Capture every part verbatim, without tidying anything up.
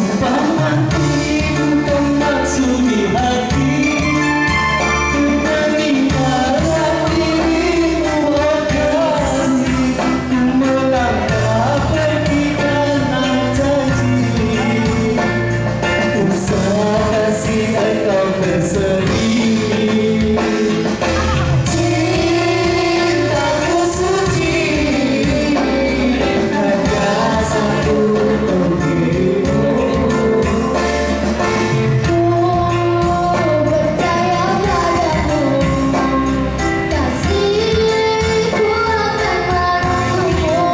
Sumpah mati untuk memasuki hati, dengan mengharap dirimu oh kasih, melangkah pergi tanah janji. Usah kasih engkau berseri, cintaku suci hanya satu untuk dirimu. Ku percaya padamu, kasihku akan menunggu.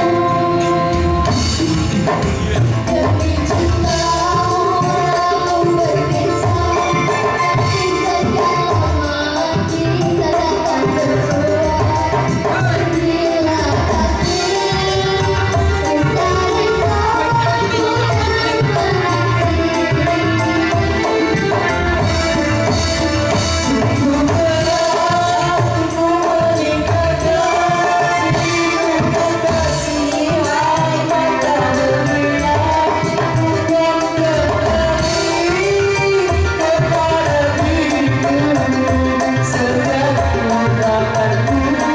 Demi cintamu aku berkisah, tapi sekian lama kita takkan bersuara. Bila kasih mencari satu yang menanti. Sungguh berat untuk meninggalkan dirimu kasih, hai mata berminat yang kembali kepada dirimu. Setiap tindakanku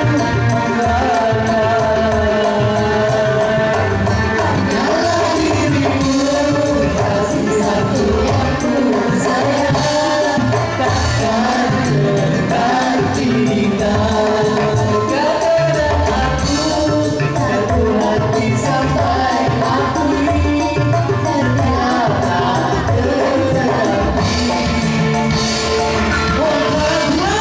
hanyalah dirimu, kasih satu yang ku sayang. Takkan tergantikan kepada aku, satu hati sampai mati, setia tetapi. Oh Rahma,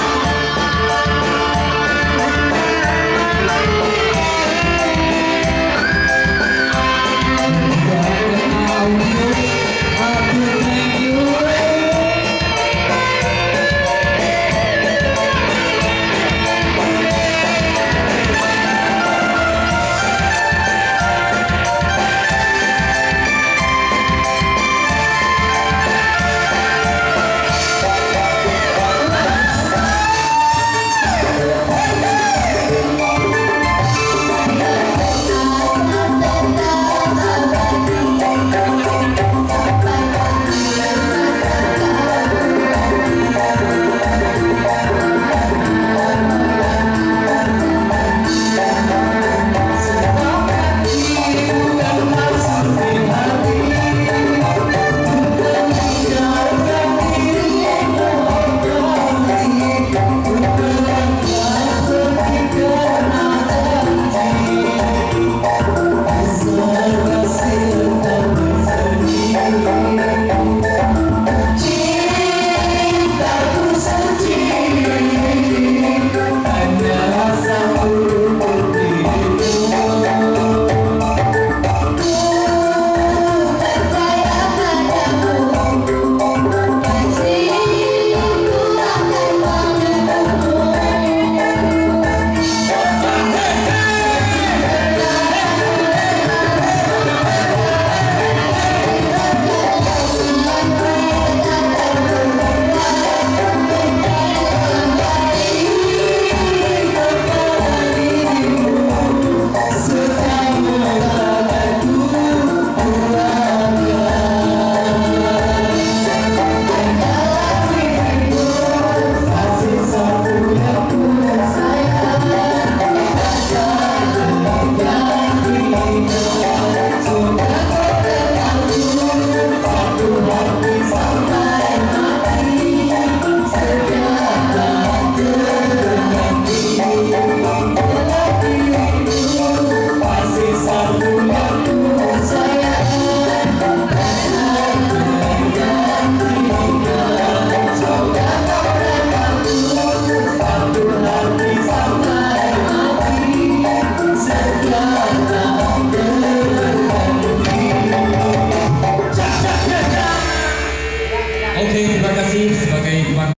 aku thank you. Cintaku suci hanya satu untuk dirimu. Ku percaya padamu, kasihku akan menunggu. Oke, terima kasih sebagai